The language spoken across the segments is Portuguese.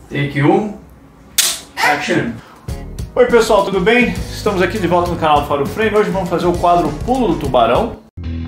Take 1, action! Oi pessoal, tudo bem? Estamos aqui de volta no canal do Fora do Frame. Hoje vamos fazer o quadro Pulo do Tubarão.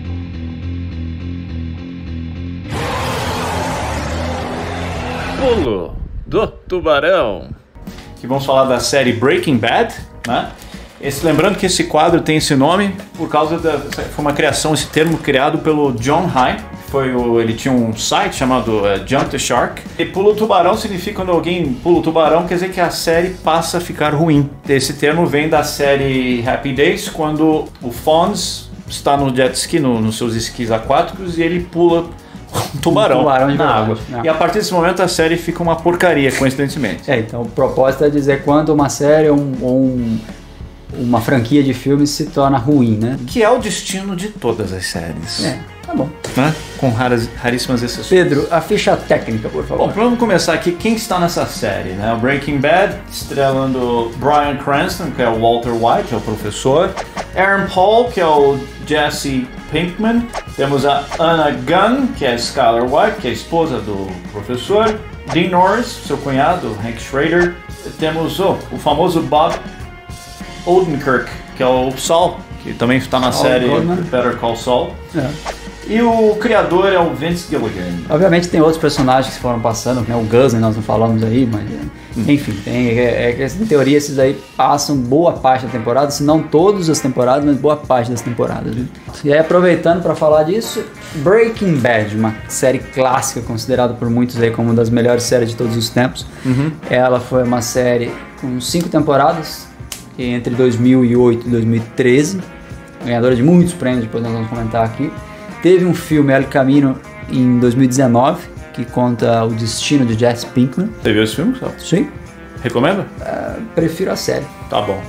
Pulo do Tubarão. Que vamos falar da série Breaking Bad, né? Lembrando que esse quadro tem esse nome por causa foi uma criação, esse termo criado pelo John Hein. Ele tinha um site chamado Jump the Shark. E pulo tubarão significa quando alguém pula o tubarão, quer dizer que a série passa a ficar ruim. Esse termo vem da série Happy Days, quando o Fonz está no jet ski, nos seus esquis aquáticos, e ele pula um tubarão na água. E a partir desse momento a série fica uma porcaria, coincidentemente. Então o propósito é dizer quando uma série ou uma franquia de filmes se torna ruim, né? Que é o destino de todas as séries. Tá bom. Né? Com raríssimas exceções. Pedro, a ficha técnica, por favor. Bom, vamos começar aqui. Quem está nessa série, né? O Breaking Bad, estrelando Bryan Cranston, que é o Walter White, que é o professor. Aaron Paul, que é o Jesse Pinkman. Temos a Anna Gunn, que é a Skyler White, que é a esposa do professor. Dean Norris, seu cunhado, Hank Schrader. Temos o famoso Bob Odenkirk, que é o Saul, que também está na série Better Call Saul. E o criador é o Vince Gilligan. Obviamente tem outros personagens que foram passando, né? O Gus, nós não falamos aí, mas enfim, em teoria esses aí passam boa parte da temporada, se não todas as temporadas, mas boa parte das temporadas. Viu? E aí, aproveitando para falar disso, Breaking Bad, uma série clássica, considerada por muitos aí como uma das melhores séries de todos os tempos. Ela foi uma série com 5 temporadas, entre 2008 e 2013, ganhadora de muitos prêmios, depois nós vamos comentar aqui. Teve um filme, El Camino, em 2019, que conta o destino de Jesse Pinkman. Você viu esse filme? Sim. Recomenda? Prefiro a série. Tá bom.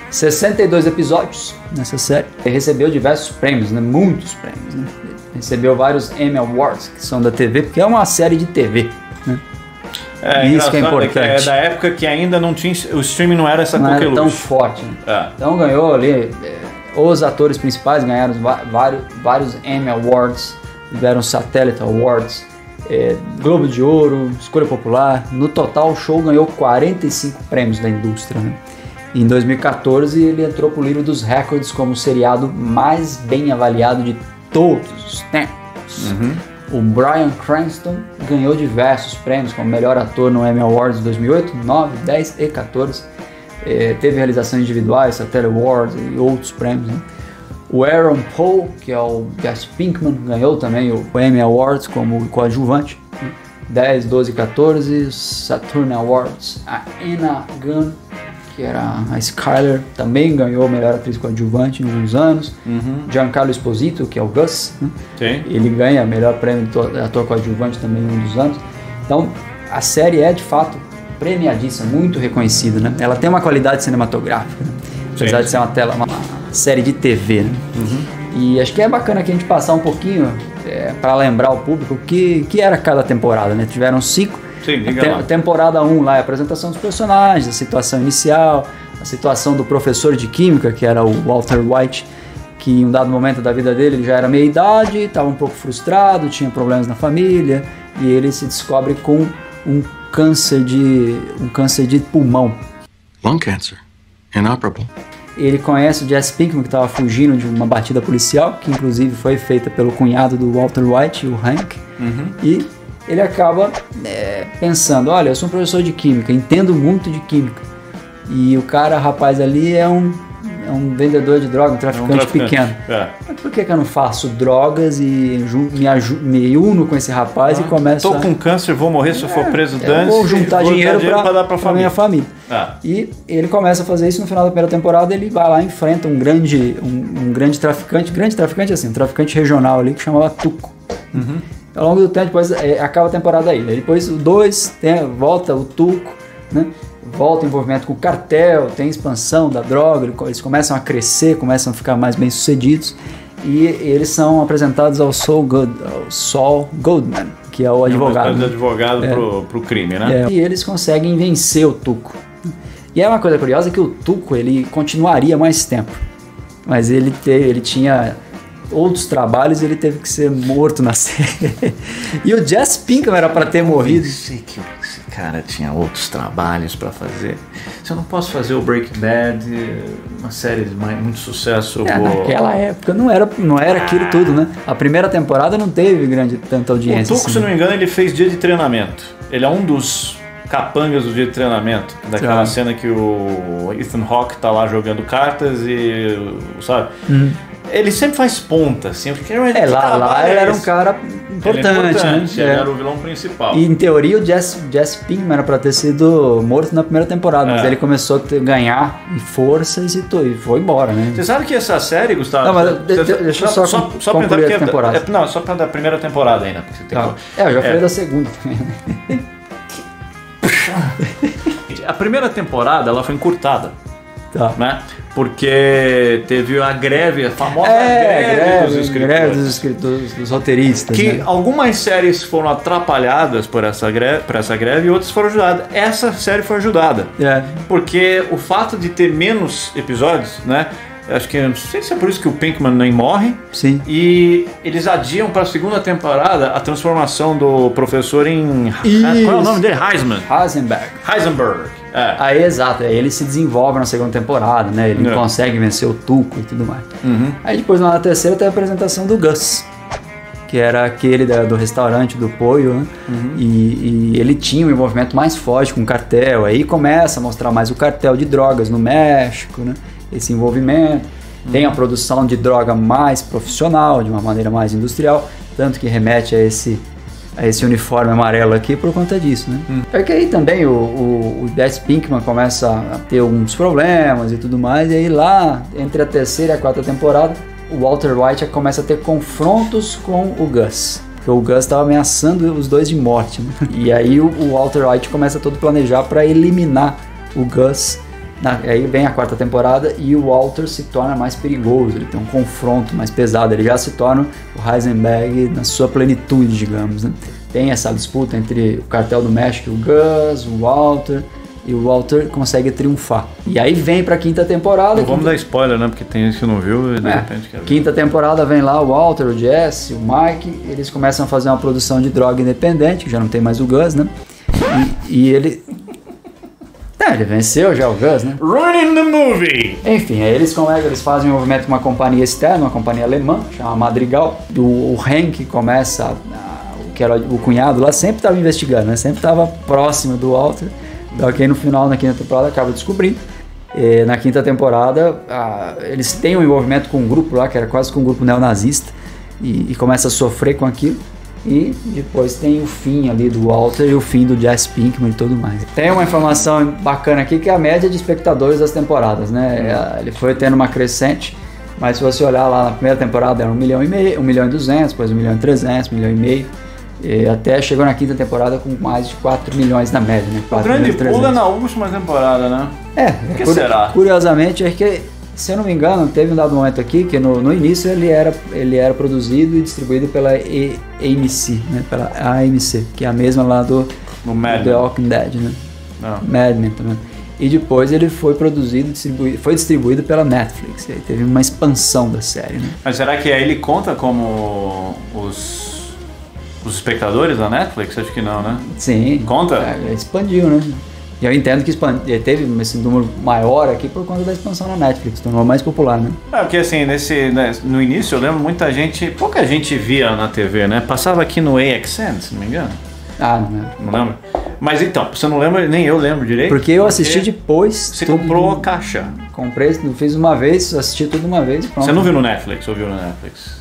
62 episódios nessa série. Ele recebeu diversos prêmios, né? Muitos prêmios, né? Recebeu vários Emmy Awards, que são da TV, porque é uma série de TV, né? Isso que é importante. É da época que ainda não tinha... O streaming não era essa coqueluche. Não era tão forte. Né? Então ganhou ali... Os atores principais ganharam vários Emmy Awards, tiveram Satellite Awards, Globo de Ouro, Escolha Popular. No total, o show ganhou 45 prêmios da indústria. Né? Em 2014, ele entrou para o livro dos recordes como o seriado mais bem avaliado de todos os tempos. O Bryan Cranston ganhou diversos prêmios, como melhor ator no Emmy Awards de 2008, 9, 10 e 14. Teve realizações individuais, Satellite Awards e outros prêmios. Né? O Aaron Paul, que é o Jesse Pinkman, ganhou também o Emmy Awards como coadjuvante. 10, 12 e 14. Saturn Awards. A Anna Gunn, que era a Skyler, também ganhou melhor atriz coadjuvante em alguns anos. Giancarlo Esposito, que é o Gus, né? Ele ganha melhor prêmio de ator coadjuvante também em um dos anos. Então, a série é de fato premiadíssima, muito reconhecida, né? Ela tem uma qualidade cinematográfica, né? Apesar de ser uma série de TV, né? E acho que é bacana aqui a gente passar um pouquinho para lembrar ao público o que era cada temporada, né? Tiveram 5. Temporada 1 lá é a apresentação dos personagens, a situação inicial, a situação do professor de química, que era o Walter White, que em um dado momento da vida dele ele já era meia-idade, estava um pouco frustrado, tinha problemas na família, e ele se descobre com um câncer de pulmão. Lung cancer. Inoperable. Ele conhece o Jesse Pinkman, que estava fugindo de uma batida policial, que inclusive foi feita pelo cunhado do Walter White, o Hank. E ele acaba pensando, olha, eu sou um professor de química, entendo muito de química. E o rapaz ali é um vendedor de droga, um traficante pequeno. Mas por que eu não faço drogas e me uno com esse rapaz e começo Tô com câncer, vou morrer se eu for preso antes. Vou juntar dinheiro para dar para minha família. E ele começa a fazer isso no final da primeira temporada. Ele vai lá e enfrenta um grande traficante assim, um traficante regional ali que chamava Tuco. Ao longo do tempo, depois acaba a temporada aí. Depois o 2 volta o Tuco, né? Volta o envolvimento com o cartel, tem expansão da droga, eles começam a crescer, começam a ficar mais bem sucedidos, e eles são apresentados ao Saul Goodman, que é o advogado. Uma advogado pro crime, né? E eles conseguem vencer o Tuco. E é uma coisa curiosa que o Tuco ele continuaria mais tempo, mas ele tinha outros trabalhos, ele teve que ser morto na série. E o Jesse Pinkman era pra ter morrido. Eu sei que esse cara tinha outros trabalhos pra fazer. Se eu não posso fazer o Breaking Bad, uma série de muito sucesso, eu vou... Naquela época não era aquilo tudo, né? A primeira temporada não teve tanta audiência. O Tuco, se não me engano, ele fez Dia de Treinamento. Ele é um dos capangas do Dia de Treinamento, daquela cena que o Ethan Hawke tá lá jogando cartas e, sabe? Ele sempre faz ponta, assim. Lá ele era um cara importante, né? Ele era o vilão principal. E em teoria o Jesse Pinkman era pra ter sido morto na primeira temporada, mas ele começou a ganhar forças e foi embora, né? Você sabe que essa série, Gustavo... Não, mas deixa eu só concluir a temporada. Não, só pra da primeira temporada ainda. Eu já falei da segunda. A primeira temporada, ela foi encurtada. Né? Porque teve a greve, a famosa greve dos escritores. Dos roteiristas. Que algumas séries foram atrapalhadas por essa greve e outras foram ajudadas. Essa série foi ajudada. Porque o fato de ter menos episódios, né? Acho que, não sei se é por isso que o Pinkman nem morre. Sim. E eles adiam para a segunda temporada a transformação do professor em... Qual é o nome dele? Heisenberg. Aí, exato. Aí ele se desenvolve na segunda temporada, né? Ele consegue vencer o Tuco e tudo mais. Aí depois, na terceira, tem a apresentação do Gus, que era aquele do restaurante do Pollo, né? E ele tinha um envolvimento mais forte com o cartel. Aí começa a mostrar mais o cartel de drogas no México, né? Esse envolvimento, tem a produção de droga mais profissional, de uma maneira mais industrial, tanto que remete a esse uniforme amarelo aqui por conta disso, né? Porque aí também o Jesse Pinkman começa a ter alguns problemas e tudo mais, e aí lá, entre a terceira e a quarta temporada, o Walter White começa a ter confrontos com o Gus. Porque o Gus estava ameaçando os dois de morte, né? E aí o Walter White começa todo a planejar para eliminar o Gus. Aí vem a quarta temporada e o Walter se torna mais perigoso, ele tem um confronto mais pesado, ele já se torna o Heisenberg na sua plenitude, digamos, né? Tem essa disputa entre o cartel do México, o Gus, o Walter, e o Walter consegue triunfar. E aí vem pra quinta temporada... Não vamos dar spoiler, né? Porque tem gente que não viu e de repente quer ver. Quinta temporada vem lá o Walter, o Jesse, o Mike, eles começam a fazer uma produção de droga independente, que já não tem mais o Gus, né? E ele... ele venceu já o Gus, né? Running the movie! Enfim, aí eles fazem um movimento com uma companhia externa, uma companhia alemã, chama Madrigal. O Hank começa, que era o cunhado lá, sempre estava investigando, né? Sempre estava próximo do Walter. Ok, no final, na quinta temporada, acaba descobrindo. E na quinta temporada, eles têm um envolvimento com um grupo lá, que era quase que um grupo neonazista, e começa a sofrer com aquilo. E depois tem o fim ali do Walter e o fim do Jesse Pinkman e tudo mais. Tem uma informação bacana aqui que é a média de espectadores das temporadas, né? Ele foi tendo uma crescente, mas se você olhar lá na primeira temporada era 1,5 milhão, 1,2 milhões, depois 1,3 milhões, 1,5 milhão, e até chegou na quinta temporada com mais de 4 milhões na média, né? O grande pulo é na última temporada, né? O que será? Curiosamente é que, se eu não me engano, teve um dado momento aqui que no início ele era produzido e distribuído pela AMC, né? Pela AMC, que é a mesma lá do The Walking Dead, né? Mad Men também. E depois ele foi produzido e foi distribuído pela Netflix. E aí teve uma expansão da série, né? Mas será que aí ele conta como os espectadores da Netflix? Acho que não, né? Sim. Conta? Expandiu, né? E eu entendo que teve esse número maior aqui por conta da expansão na Netflix, tornou mais popular, né? Porque assim, no início eu lembro pouca gente via na TV, né? Passava aqui no AXN, se não me engano. Não lembro. Mas então, você não lembra, nem eu lembro direito. Porque eu assisti depois. Você comprou a caixa. Comprei, fiz uma vez, assisti tudo uma vez. Pronto. Você não viu no Netflix ou viu no Netflix?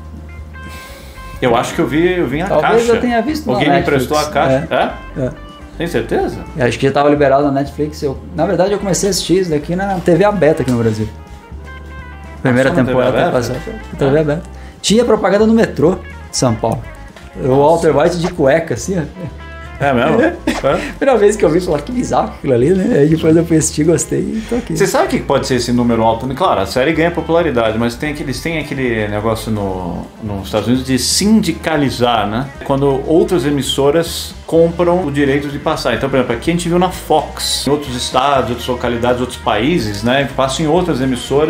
Eu acho que eu vi na caixa. Talvez eu tenha visto no Netflix. Alguém me emprestou a caixa? É. Tem certeza? Eu acho que já estava liberado na Netflix. Na verdade, eu comecei a assistir isso daqui na TV aberta aqui no Brasil. Primeira temporada. TV aberta. Tinha propaganda no metrô de São Paulo. O Walter White de cueca, assim, ó. É mesmo? Primeira vez que eu vi, falei, que bizarro aquilo ali, né? Aí depois eu fui assistir, gostei e tô aqui. Você sabe o que pode ser esse número alto? Claro, a série ganha popularidade, mas eles têm aquele negócio nos Estados Unidos de sindicalizar, né? Quando outras emissoras compram o direito de passar. Então, por exemplo, aqui a gente viu na Fox, em outros estados, outras localidades, outros países, né? Passa em outras emissoras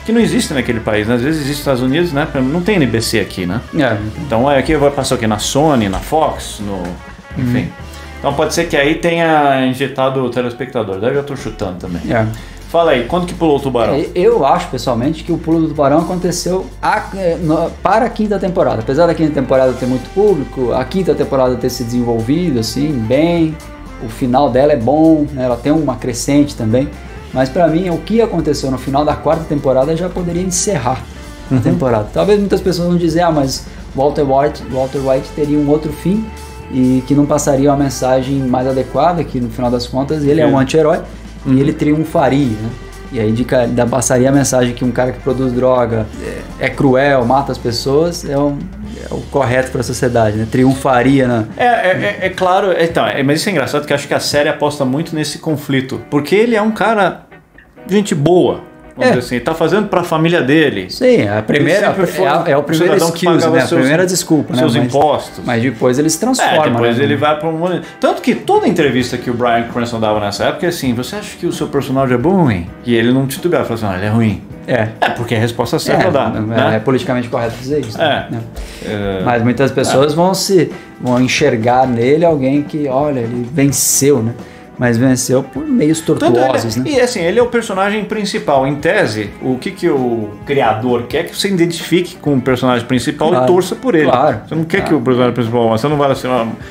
que não existe naquele país, né? Às vezes existe nos Estados Unidos, né? Não tem NBC aqui, né? Então aqui vai passar o quê? Na Sony, na Fox, enfim. Então pode ser que aí tenha injetado o telespectador, daí eu tô chutando também. Fala aí, quando que pulou o tubarão? Eu acho, pessoalmente, que o pulo do tubarão aconteceu para a quinta temporada. Apesar da quinta temporada ter muito público, a quinta temporada ter se desenvolvido, assim, bem, o final dela é bom, né? Ela tem uma crescente também. Mas para mim, o que aconteceu no final da quarta temporada já poderia encerrar a temporada. Talvez muitas pessoas vão dizer, mas Walter White teria um outro fim e que não passaria uma mensagem mais adequada, que no final das contas ele é um anti-herói. E ele triunfaria, né? E aí passaria a mensagem que um cara que produz droga é cruel, mata as pessoas, é o correto para a sociedade, né? Triunfaria na... É claro, então, mas isso é engraçado, porque eu acho que a série aposta muito nesse conflito, porque ele é um cara gente boa, vamos dizer assim, ele tá fazendo para a família dele. Sim, a primeira é o primeiro excuse, né? A primeira desculpa, seus impostos. Mas depois ele se transforma. Depois né? ele vai para um... Tanto que toda entrevista que o Bryan Cranston dava nessa época é assim, você acha que o seu personagem é bom ou ruim? E ele não titubeava, falava assim, ele é ruim. Porque a resposta certa dá. É politicamente correto dizer isso. Né? Mas muitas pessoas vão enxergar nele alguém que, olha, ele venceu, né? Mas venceu por meios tortuosos, né? E assim, ele é o personagem principal. Em tese, o que o criador quer que você identifique com o personagem principal e torça por ele. Você não quer que o personagem principal... Você não vai assim,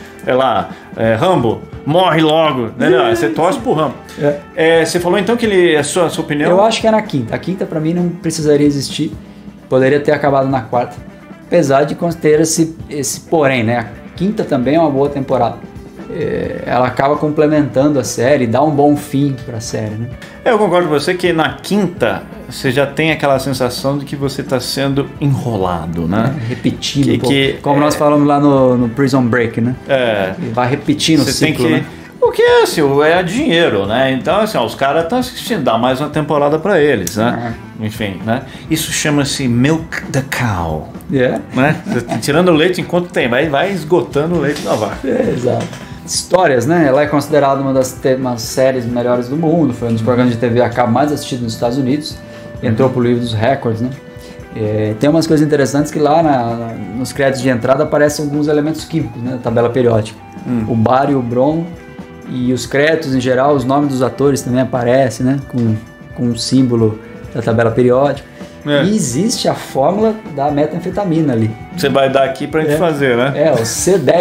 Rambo, morre logo. Né? Você torce pro Rambo. Você falou então que ele... A sua opinião... Eu acho que é na quinta. A quinta, pra mim, não precisaria existir. Poderia ter acabado na quarta. Apesar de ter esse porém, né? A quinta também é uma boa temporada. Ela acaba complementando a série, dá um bom fim para a série, né? Eu concordo com você que na quinta você já tem aquela sensação de que você está sendo enrolado, né? Repetindo, como nós falamos lá no Prison Break, né? Vai repetindo o ciclo, né? Porque assim, é dinheiro, né? Então assim, os caras estão assistindo, dá mais uma temporada para eles, né? Enfim, né? Isso chama-se milk the cow, né? Tirando o leite enquanto tem, vai esgotando o leite da vaca. Exato. Histórias, né? Ela é considerada uma das séries melhores do mundo, foi um dos programas de TV a cabo mais assistidos nos Estados Unidos, entrou pro livro dos recordes, né? Tem umas coisas interessantes que lá nos créditos de entrada aparecem alguns elementos químicos, né? Tabela periódica. O bário, o brom e os créditos em geral, os nomes dos atores também aparecem, né? Com um símbolo da tabela periódica. E existe a fórmula da metanfetamina ali. Você vai dar aqui pra gente fazer, né? O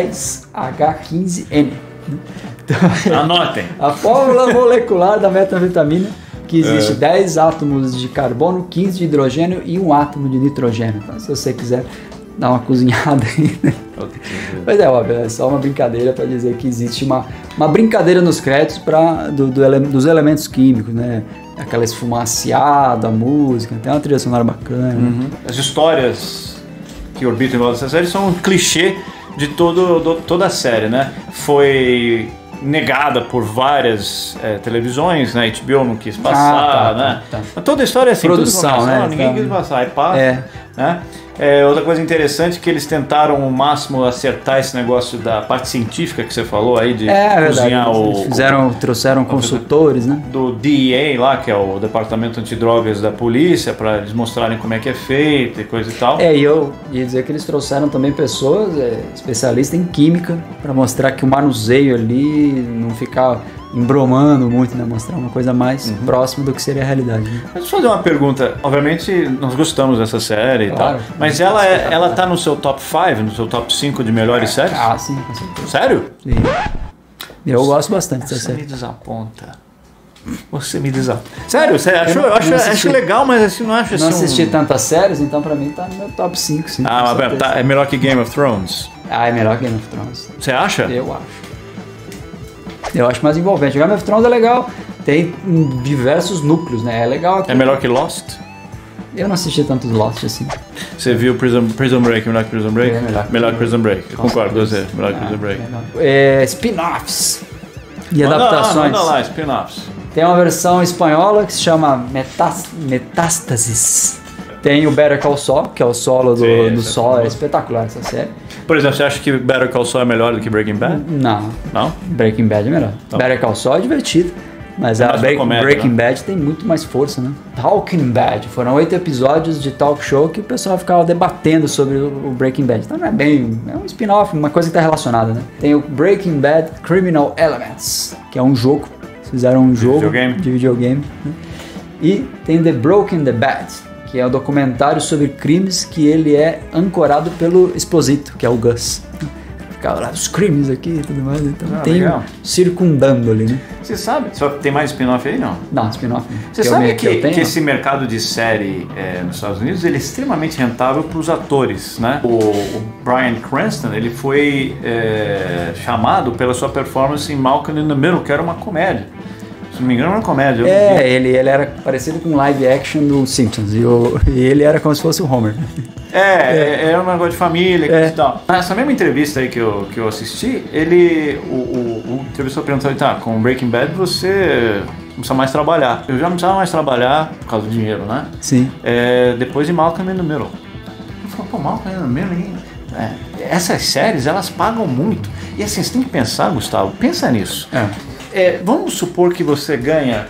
C10H15N. Então, anotem. A fórmula molecular da metanfetamina, que existe 10 átomos de carbono, 15 de hidrogênio e 1 átomo de nitrogênio. Então, se você quiser dar uma cozinhada aí, né? Mas óbvio, é só uma brincadeira para dizer que existe uma brincadeira nos créditos dos elementos químicos, né? Aquela esfumaciada, a música, tem uma trilha sonora bacana. As histórias que orbitam em volta dessa série são um clichê de toda a série, né? Foi negada por várias televisões, né? HBO não quis passar, né? Mas toda a história é assim, produção, né? Ninguém quis passar, aí passa, né? Outra coisa interessante é que eles tentaram ao máximo acertar esse negócio da parte científica que você falou aí, de cozinhar trouxeram consultores, né? Do DEA lá, que é o Departamento Antidrogas da Polícia, para eles mostrarem como é que é feito e coisa e tal. E eu ia dizer que eles trouxeram também pessoas especialistas em química para mostrar que o manuseio ali não ficar embromando muito, né? Mostrar uma coisa mais próxima do que seria a realidade. Né? Deixa eu fazer uma pergunta. Obviamente, nós gostamos dessa série e tal, mas ela tá no seu top 5, no seu top 5 de melhores séries? Sim, com certeza. Sério? Sim. Eu gosto bastante dessa série. Você me desaponta. Sério? Eu acho legal, mas assim, não acho assim. Não assisti tantas séries, então pra mim tá no meu top 5, sim. Mas é melhor que Game of Thrones? É melhor que Game of Thrones. Você acha? Eu acho. Eu acho mais envolvente. Game of Thrones é legal, tem diversos núcleos, né? É legal aqui. É melhor que Lost? Eu não assisti tantos Lost assim. Você viu Prison Break, melhor que Prison Break? Melhor que Prison Break. Eu concordo com você, melhor que Prison Break. Spin-offs e adaptações. Manda lá, spin-offs. Tem uma versão espanhola que se chama Metástasis. Tem o Better Call Saul, que é o solo do Saul, é espetacular essa série. Por exemplo, você acha que Better Call Saul é melhor do que Breaking Bad? Não? Não? Breaking Bad é melhor. Better Call Saul é divertido. Mas a Breaking Bad tem muito mais força, né? Talking Bad. Foram 8 episódios de talk show que o pessoal ficava debatendo sobre o Breaking Bad. Então não é bem... É um spin-off, uma coisa que tá relacionada, né? Tem o Breaking Bad Criminal Elements, que é um jogo. Eles fizeram um jogo de videogame. Né? E tem The Broken the Bad, que é um documentário sobre crimes que ele é ancorado pelo Exposito, que é o Gus. Ficava lá, os crimes aqui e tudo mais. Então tem circundando ali, né? Você sabe? Só tem mais spin-off aí, não? Não, spin-off não. Você sabe que esse mercado de série nos Estados Unidos, ele é extremamente rentável para os atores, né? O Bryan Cranston, ele foi chamado pela sua performance em Malcolm in the Middle, que era uma comédia. Se não me engano, era uma comédia. Ele era parecido com live action do Simpsons. E ele era como se fosse o Homer. Era um negócio de família e tal. Nessa mesma entrevista aí que eu assisti, o entrevistador perguntou, com Breaking Bad você não precisa mais trabalhar. Eu já não precisava mais trabalhar por causa do dinheiro, né? Sim. Depois de Malcolm in the Middle. Eu falei, Malcolm in the Middle, essas séries, elas pagam muito. E assim, você tem que pensar, Gustavo, pensa nisso. Vamos supor que você ganhe.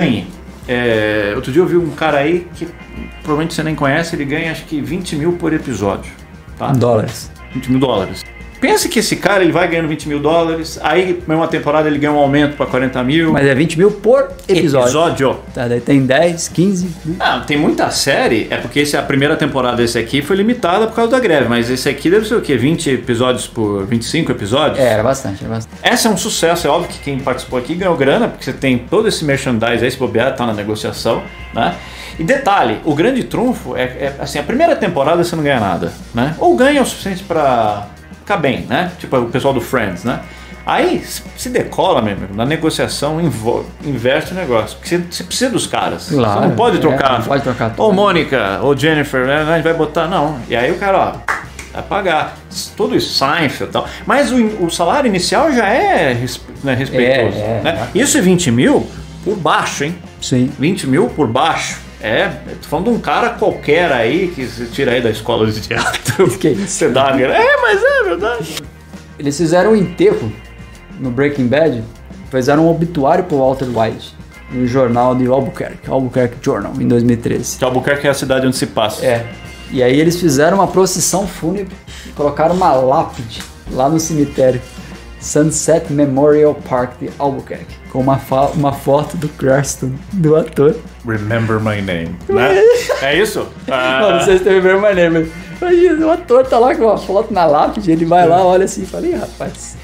Outro dia eu vi um cara aí que provavelmente você nem conhece, ele ganha acho que 20 mil por episódio. Tá? Dólares. 20 mil dólares. Pense que esse cara ele vai ganhando 20 mil dólares, aí na mesma temporada ele ganha um aumento para 40 mil. Mas é 20 mil por episódio. Tá, daí tem 10, 15. Tem muita série, porque a primeira temporada desse aqui foi limitada por causa da greve, mas esse aqui deve ser o quê? 20 episódios por 25 episódios? Era bastante. Essa é um sucesso, é óbvio que quem participou aqui ganhou grana, porque você tem todo esse merchandise aí, se bobear, tá na negociação, né? E detalhe, o grande trunfo assim, a primeira temporada você não ganha nada, né? Ou ganha o suficiente para ficar bem, né? Tipo o pessoal do Friends, né? Aí se decola mesmo, na negociação inverte o negócio, porque você precisa dos caras. Claro, você não pode trocar. Não pode trocar tudo. Ou Mônica, ou Jennifer, a gente vai botar, não. E aí o cara, vai pagar. Tudo isso, Seinfeld e tal. Mas o salário inicial já é respeitoso. Né? Isso é 20 mil por baixo, hein? Sim. 20 mil por baixo. Tô falando de um cara qualquer aí que você tira aí da escola de teatro. Que isso? Você dá uma grana. Mas é verdade. Eles fizeram um enterro no Breaking Bad, fizeram um obituário pro Walter White no jornal de Albuquerque Journal, em 2013. Que Albuquerque é a cidade onde se passa. E aí eles fizeram uma procissão fúnebre e colocaram uma lápide lá no cemitério Sunset Memorial Park de Albuquerque, com uma foto do Cranston, do ator. Remember my name, né? É isso? Não sei se tem Remember my name, mas imagina, o ator tá lá com uma foto na lápide, ele vai lá, olha assim e fala, ih, rapaz,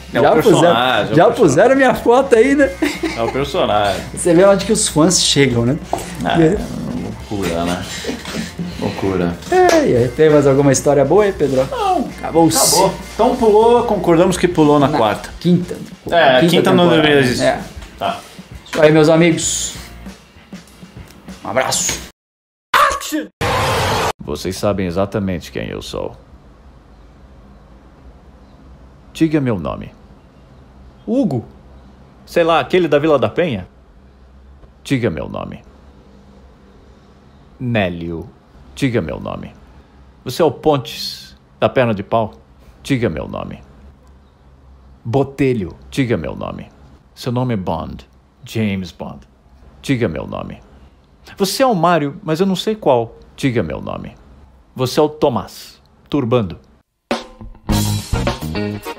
já puseram minha foto aí, né? É o personagem. Você vê onde que os fãs chegam, né? Loucura, né? Loucura. E aí, tem mais alguma história boa aí, Pedro? Não, acabou. Então concordamos que pulou na quarta. Quinta. Quinta não deveria existir. Tá. Isso aí, meus amigos. Um abraço. Vocês sabem exatamente quem eu sou. Diga meu nome. Hugo. Sei lá, aquele da Vila da Penha? Diga meu nome. Nélio. Diga meu nome. Você é o Pontes, da perna de pau? Diga meu nome. Botelho. Diga meu nome. Seu nome é Bond. James Bond. Diga meu nome. Você é o Mário, mas eu não sei qual. Diga meu nome. Você é o Tomás. Turbando.